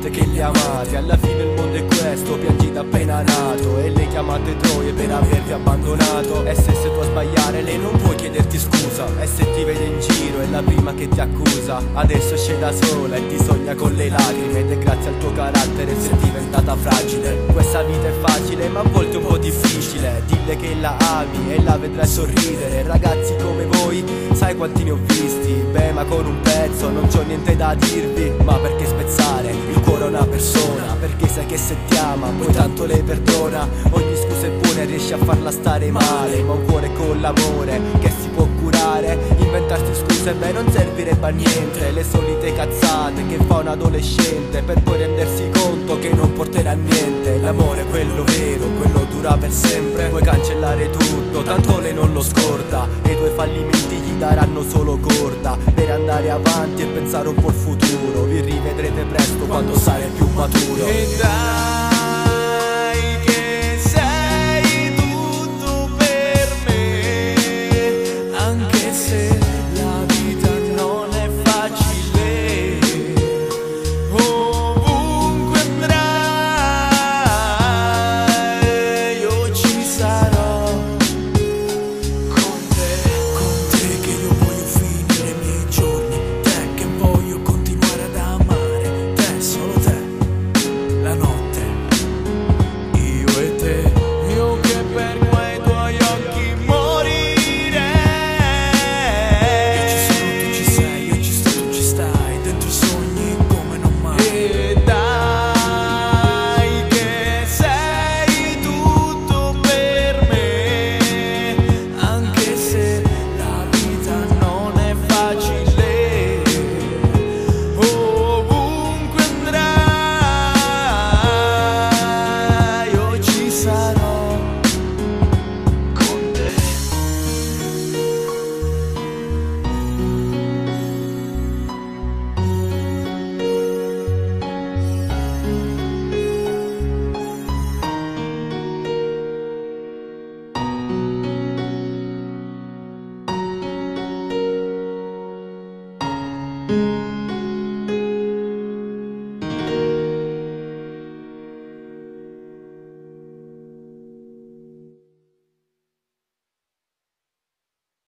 volte che li amate. Alla fine il mondo è questo, piangi da appena nato e le chiamate troie per avervi abbandonato. E se tu a sbagliare lei non puoi chiederti scusa, e se ti vede in giro è la prima che ti accusa. Adesso esce da sola e ti sogna con le lacrime, ed è grazie al tuo carattere sei diventata fragile. Questa vita è facile ma a volte un po' difficile, dille che la ami e la vedrai sorridere. Ragazzi come voi, sai quanti ne ho visti? Beh, ma con un pezzo non c'ho niente da dirvi. Ma perché spezzare il cuore a una persona? Perché sai che se ti ama poi tanto le perdona. Ogni scusa è buona e riesci a farla stare male, ma un cuore con l'amore che si può curare. Inventarsi scuse beh non servirebbe a niente, le solite cazzate che fa un adolescente per poi rendersi conto che non porterà a niente. L'amore quello vero, quello dura per sempre. Puoi cancellare tutto, tanto lei non lo scorda, e i tuoi fallimenti gli daranno solo corda per andare avanti e pensare un po' al futuro. Vi rivedrete presto quando sarei più maturo.